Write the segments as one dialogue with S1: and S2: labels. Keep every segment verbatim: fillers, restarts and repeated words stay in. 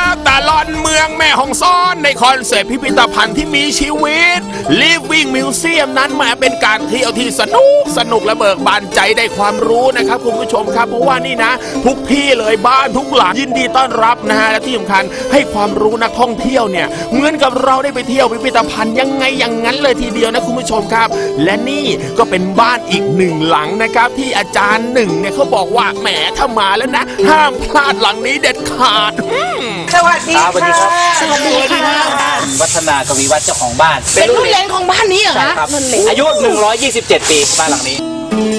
S1: ตลอดเมืองแม่ฮ่องสอนในคอนเซ็ปต์พิพิธภัณฑ์ที่มีชีวิต Living Museum นั้นมาเป็นการเที่ยวที่สนุกสนุกและเบิกบานใจได้ความรู้นะครับคุณผู้ชมครับเพราะว่านี่นะทุกที่เลยบ้านทุกหลังยินดีต้อนรับนะฮะและที่สำคัญให้ความรู้นักท่องเที่ยวเนี่ยเหมือนกับเราได้ไปเที่ยวพิพิธภัณฑ์ยังไงอย่างนั้นเลยทีเดียวนะคุณผู้ชมครับและนี่ก็เป็นบ้านอีกหนึ่งหลังนะครับที่อาจารย์หนึ่งเนี่ยเขาบอกว่าแหมถ้ามาแล้วนะห้ามพลาดหลังนี้เด็ดขาด
S2: สวัสดีค่ะ
S3: สวัสดีค่ะวัฒนากวีวัฒน์เจ้าของบ้าน
S2: เป็นรุ่นเล็กของบ้านนี้เหรอคะ
S3: อายุหนึ่งร้อยยี่สิบเจ็ดปีบ้านหลังนี้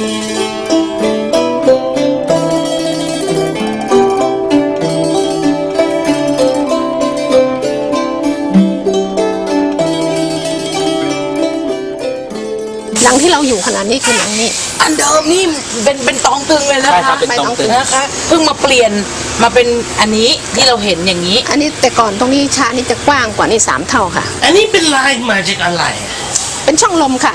S4: หลังที่เราอยู่ขนาดนี้คือหลังนี้
S2: อันเดิมนี่เป็นเป็นตองตึงเลยนะคะ
S3: เป็นตองตึง
S2: นะคะเพิ่งมาเปลี่ยนมาเป็นอันนี้ที่เราเห็นอย่างนี้
S4: อันนี้แต่ก่อนตรงนี้ชานี่จะกว้างกว่านี่สามเท่าค่ะ
S5: อันนี้เป็นลายมาจากอะไร
S4: เป็นช่องลมค่ะ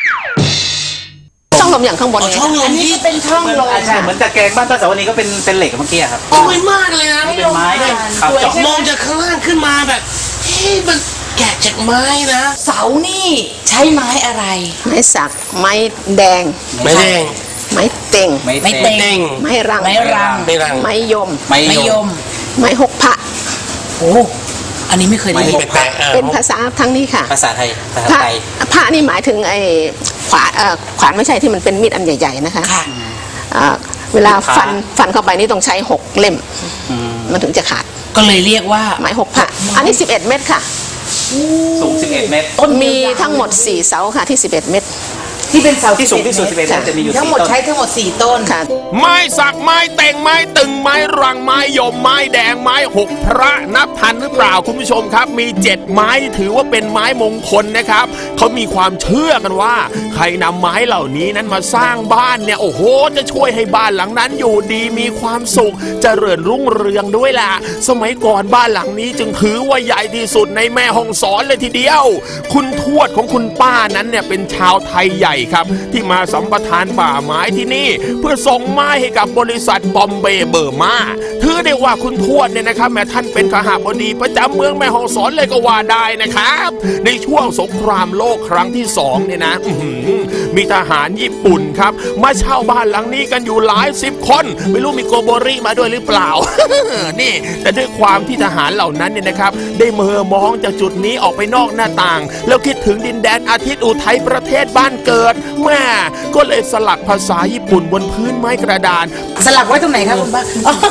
S4: ช่องลมอย่างข้างบน
S5: ช่องลมนี่
S2: เป็นช่องลม
S3: ค่ะเหมือนตะแกรงบ้านป้าสาวนี้ก็เป็นเป็นเหล็กเมื่อกี้ครับ
S5: สวยมากเลยนะ
S3: เป็นไม้
S5: มองจากข้างล่างขึ้นมาแบบเฮ้ยมันแกะจากไม้นะ
S2: เสานี่ใช้ไม้อะไร
S4: ไม้สักไม้แดง
S5: ไม้แดง
S4: ไม้เต็ง
S3: ไม้
S5: เต็ง
S4: ไม้รัง
S2: ไม้รัง
S4: ไม้ยม
S3: ไม้ยม
S4: ไม้หกพระ
S2: โอ้อันนี้ไม่เคยได้ยิน
S4: เป็นภาษาทั้งนี้ค่ะ
S3: ภาษาไทยภาษาไทย
S4: พระนี่หมายถึงไอ้ขวานขวานไม่ใช่ที่มันเป็นมีดอันใหญ่ๆนะคะเวลาฟันฟันเข้าไปนี่ต้องใช้หกเล่มมันถึงจะขาด
S2: ก็เลยเรียกว่า
S4: ไม้หกพระอันนี้สิบเอ็ดเมตรค่ะ
S3: สูงสิบเอ็ดเมตร
S4: ต้นมีทั้งหมดสี่เสาค่ะที่สิบเอ็ดเมตร
S2: ที่เป็นเสา
S3: ที่สูงที่สุดสิบเอ็ดเมตรจะมีอยู่
S2: ทั้งหมดใช้ทั้งหมดสี่ต้น
S4: ค่ะ
S1: ไม้สักไม้เต่งไม้ตึงไม้รังไม้ยมไม้แดงไม้หกพระนับทันหรือเปล่าคุณผู้ชมครับมีเจ็ดไม้ถือว่าเป็นไม้มงคลนะครับเขามีความเชื่อกันว่าใครนำไม้เหล่านี้นั้นมาสร้างบ้านเนี่ยโอ้โหจะช่วยให้บ้านหลังนั้นอยู่ดีมีความสุขเจริญรุ่งเรืองด้วยล่ะสมัยก่อนบ้านหลังนี้จึงถือว่าใหญ่ที่สุดในแม่ฮ่องสอนเลยทีเดียวคุณทวดของคุณป้านั้นเนี่ยเป็นชาวไทยใหญ่ครับที่มาสัมปทานป่าไม้ที่นี่เพื่อส่งไม้ให้กับบริษัทบอมเบย์เบอร์มาถือได้ว่าคุณทวดเนี่ยนะครับแม่ท่านเป็นขหบดีประจำเมืองแม่ฮ่องสอนเลยก็ว่าได้นะครับในช่วงสงครามโลกครั้งที่สองเนี่ยนะมีทหารญี่ปุ่นครับมาเช่าบ้านหลังนี้กันอยู่หลายสิบคนไม่รู้มีโกโบริมาด้วยหรือเปล่า นี่แต่ด้วยความที่ทหารเหล่านั้นเนี่ยนะครับได้เมื่อมองจากจุดนี้ออกไปนอกหน้าต่างแล้วคิดถึงดินแดนอาทิตย์อุทัยประเทศบ้านเกิดแม่ก็เลยสลักภาษาญี่ปุ่นบนพื้นไม้กระดาน
S2: สลักไว้ตรงไหนครับคุณป้า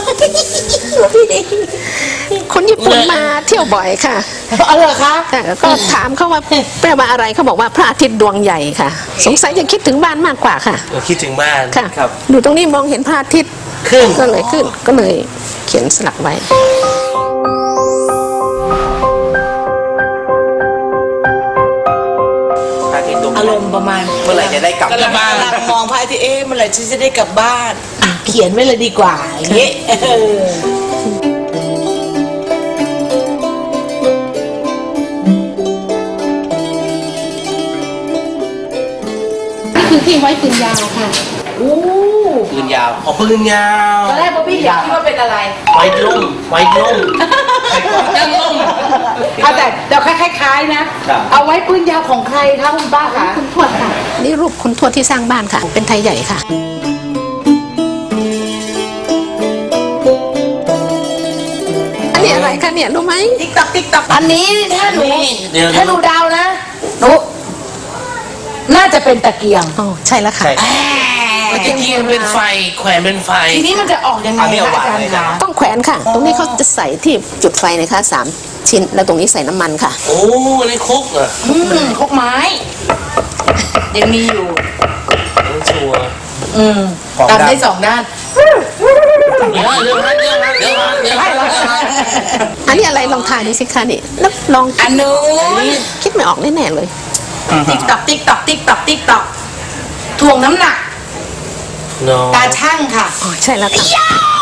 S4: คนญี่ปุ่นมาเที่ยวบ่อยค่ะ
S2: อ๋อเหรอคะ
S4: ก็ถามเขาว่าแปลว่าอะไรเขาบอกว่าพระอาทิตย์ดวงใหญ่ค่ะสงสัยจะคิดถึงบ้านมากกว่าค่ะ
S5: คิดถึงบ้าน
S4: ค่ะดูตรงนี้มองเห็นพระอาทิตย์ขึ้นก็เลยขึ้นก็เลยเขียนสลักไว้
S2: อารมณ์ประมาณ
S3: เมื่อไหร่จะได้กลับ
S2: บ้านมองพระอาทิตย์เอ๊ะเมื่อไหร่ฉันจะได้กลับบ้านเขียนไว้เลยดีกว่าอย่างนี้
S4: นี่คือที่ไว้ปืนยาวค่ะ
S2: โอ้
S3: ปืนยาว
S5: อ๋อปืนยาว
S2: ตอนแรกพี่อยากคิดว่าเป็นอะไร
S5: ไว้ล่มไว้ล่ม
S2: ไว้ล่มเอาแต่เดี๋ยวคล้ายๆนะเอาไว้ปืนยาวของใครคะคุณป้าคะ
S4: คุณทวดค่ะนี่รูปคุณทวดที่สร้างบ้านค่ะเป็นไทยใหญ่ค่ะอันนี้อะไรคะเนี่ยรู้ไหม
S2: ติ๊กตักติ๊กตักอันนี้ถ้าหนูถ้าหนูดาวนะหนูน่าจะเป็นตะเกียง
S4: อ๋อใช่แล้วค่ะ
S5: ตะเกียงเป็นไฟแขวนเป็นไฟ
S2: ทีนี้มันจะออกยังไงอาจารย์คะ
S4: ต้องแขวนค่ะตรงนี้เขาจะใส่ที่จุดไฟนะคะสามชิ้นแล้วตรงนี้ใส่น้ำมันค่ะ
S5: โอ้อันนี้ครกเหรอ
S2: ครกไม้ยังมีอยู่
S5: ชัวร์
S2: อืมตามได้สองด้าน
S4: อันนี้อะไรลองทายดูสิคะนี่แล้วลอง
S2: อันนู้น
S4: คิดไม่ออกแน่ๆเลย
S2: ติ๊กตอกติ๊กตอกติ๊กตอกติ๊กตอกถ่วงน้ำหนักตาช่างค่ะ
S4: อ๋อใช่แล้วค่ะ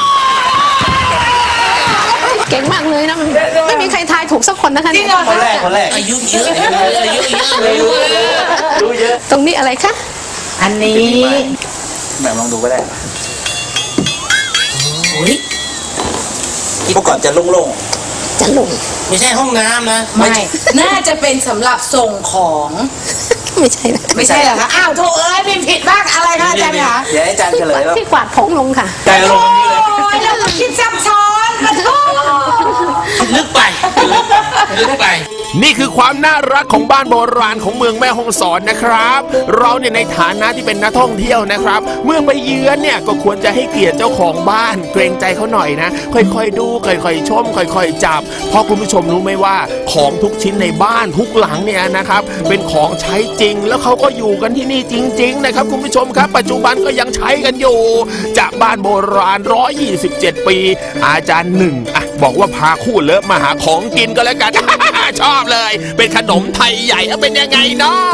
S4: เก่งมากเลยนะมันไม่มีใครทายถูกสักคนนะคะ
S2: จริงเหรอ
S3: คนแรกคนแรก
S5: อายุเยอะอายุเยอะ
S4: รู้เยอะตรงนี้อะไรคะ
S2: อันนี้
S3: แม่ลองดูก็ได้
S2: โอ้ย
S3: เมื่อก่อนจะโล่ง
S4: จะลง
S5: ไม่ใช่ห้องน้ำนะ
S2: ไม่ น่าจะเป็นสำหรับส่งของ
S4: ไม่ใช่นะ
S2: ไม่ใช่เหรอคะ อ้าวโถเอ้ยมีผิดบ้างอะไรคะอาจารย์คะ
S3: เดี๋ยวให้อาจารย์เฉลยว่า
S4: ที่กวาดผงลงค่ะ
S3: ใจลงนี่เลย
S2: โอ้ยเราก็คิดซับซ้อนมาโทษ
S5: ลึกไปลึกไป
S1: นี่คือความน่ารักของบ้านโบราณของเมืองแม่ฮ่องสอนนะครับ เราเนี่ยในฐานะที่เป็นนักท่องเที่ยวนะครับ เมื่อไปเยือนเนี่ยก็ควรจะให้เกียรติเจ้าของบ้านเกรงใจเขาหน่อยนะ ค่อยๆดูค่อยๆชมค่อยๆจับเพราะคุณผู้ชมรู้ไหมว่าของทุกชิ้นในบ้านทุกหลังเนี่ยนะครับเป็นของใช้จริงแล้วเขาก็อยู่กันที่นี่จริงๆนะครับคุณผู้ชมครับปัจจุบันก็ยังใช้กันอยู่จากบ้านโบราณหนึ่งร้อยยี่สิบเจ็ดปี อาจารย์หนึ่งอ่ะบอกว่าพาคู่เลิฟมาหาของกินก็แล้วกัน ชอบเลยเป็นขนมไทยใหญ่เป็นยังไงเนาะ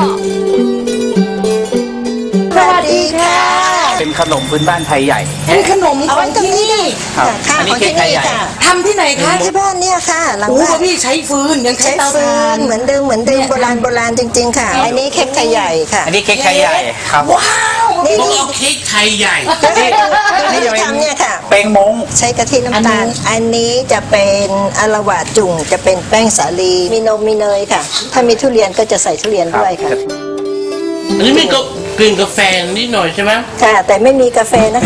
S2: สวัสดีค่ะ
S3: เป็นขนมพื้นบ้านไทยใหญ่
S2: เป็นขนมของที่นี่
S3: ครับ
S6: ค่ะ
S3: อัน
S6: ข
S3: นี้
S6: อง
S3: เค้ก
S6: ที่
S3: ไทย
S6: นี่
S3: ใหญ่
S6: ค่ะ
S2: ทำที่ไหนคะ
S6: ที่บ้านเนี่ยค่ะ หลัง
S2: โอ้
S6: บ้าน
S2: พี่ใช้ฟืนยังใช้
S6: ใช้
S2: เตา
S6: ฟื
S2: ถ่าน
S6: นเหมือนเดิมเหมือนเดิมโบราณโบราณจริง ๆ ค่ะ อันนี้เค้กไทยใหญ่ค่ะ
S3: อันนี้เค้กไทยใหญ่ครับ
S2: ว้าว
S6: นี่
S5: ต้อง
S6: นี่
S5: เอาเค้กไทยใหญ่
S3: นี่
S6: นี่
S3: นี่จะเป็น
S6: ทำเนี่ยค่ะ
S3: เปงมง
S6: ใช้กะทิน้ำตาล อันนี้จะเป็นอะละวาจุ่งจะเป็นแป้งสาลีมีนมมีเนยค่ะ ถ้ามีทุเรียนก็จะใส่ทุเรียนด้วยค่ะ
S5: อันนี้มีก็กลิ่นกาแฟนิดหน่อยใช่ไหม
S6: ค่ะ แต่ไม่มีกาแฟนะคะ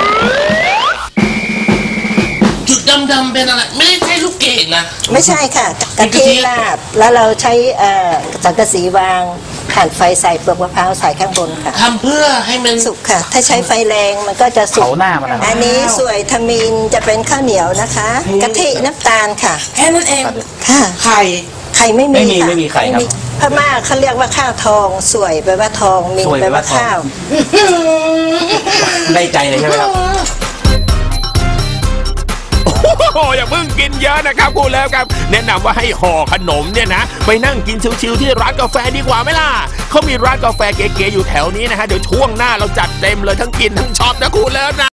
S5: จุดดำๆเป็นอะไรไม่ได้ใช่ลูกเกดนะ
S6: ไม่ใช่ค่ะกะทิลาบแล้วเราใช้เอ่อสังกะสีวางถ่านไฟใส่เปลือกมะพร้าวใส่ข้างบนค่ะ
S5: ทำเพื่อให้มัน
S6: สุกค่ะ ถ้าใช้ไฟแรงมันก็จะสุก
S3: เผาหน้ามันนะครับ
S6: อันนี้สวยทมินจะเป็นข้าวเหนียวนะคะกะทิน้ำตาลค่ะ
S2: แค่นั้นเอง
S6: ค่ะ
S2: ไข่
S6: ไข่ไม่มี
S3: ไม่มี
S6: ค่ะ
S3: ไม่มีไข่ครับ
S6: พม่าเขาเรียกว่าข้าวทองสวยแปลว่าทองมิน
S3: สวย
S6: แป
S3: แป
S6: ล
S3: ล
S6: ว่า
S3: ว่าทอง
S6: ข้าว
S3: ได้ใจเลยใช่ไหมครับ
S1: โอ้อย่าเพิ่งกินเยอะนะครับคุณเลิฟครับแนะนำว่าให้ห่อขนมเนี่ยนะไปนั่งกินชิวๆที่ร้านกาแฟดีกว่าไหมล่ะเขามีร้านกาแฟเก๋ๆอยู่แถวนี้นะฮะเดี๋ยวช่วงหน้าเราจัดเต็มเลยทั้งกินทั้งช็อปนะคุณเลิฟนะ